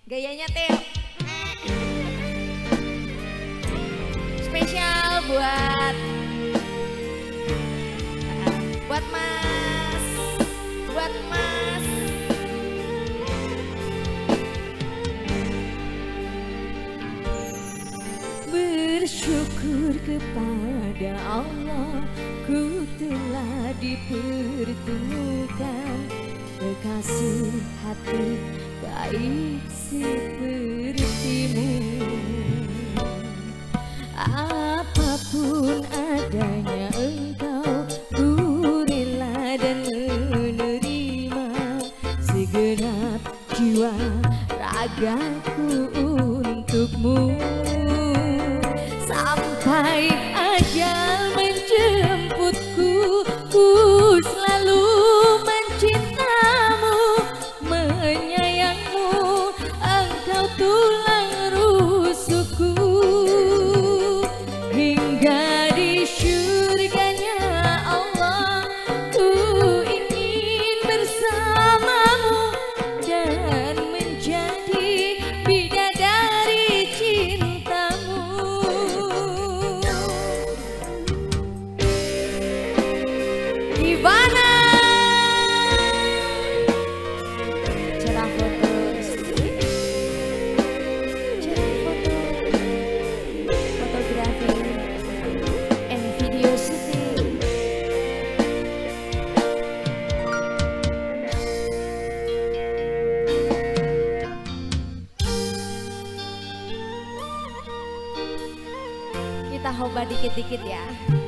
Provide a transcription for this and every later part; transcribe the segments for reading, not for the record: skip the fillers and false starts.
Gayanya Teo. Spesial buat Mas. Buat Mas. Bersyukur kepada Allah, ku telah dipertemukan kekasih hati baik sepertimu. Apapun adanya engkau, ku rela dan menerima segenap jiwa ragaku untukmu. Sampai ajal menjemputku, ku selalu mencintamu, menyayangmu, engkau tulang rusukku. Hingga di syurganya Allah, ku ingin bersamamu dan menjadi bidadari cintamu. Ivana, cerah foto istri, cerah foto fotografi and video shooting. Kita hoba dikit-dikit ya.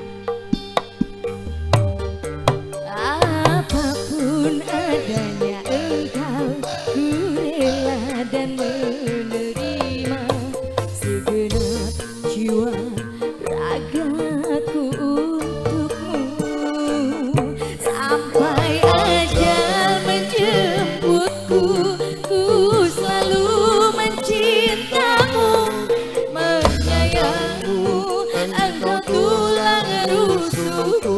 Apapun adanya engkau, ku rela dan menerima segenap jiwa ragaku untukmu. Sampai ajal menjemputku, ku selalu mencintamu, menyayangmu, engkau tulang rusukku.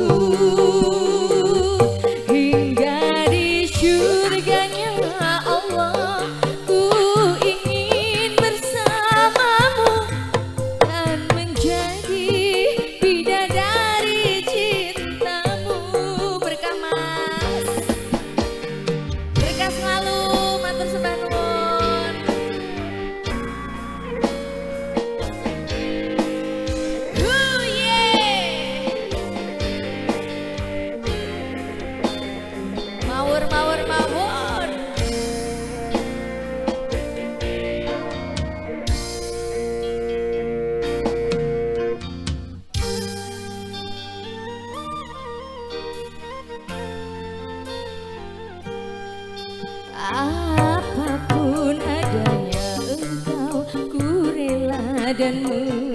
Hingga di syurganya Allah, ku ingin bersamamu dan menjadi bidadari cintamu. Berkah Mas, berkah selalu, matur sembah nuwun. Mawur, mawur, mawur. Apapun adanya engkau, ku rela dan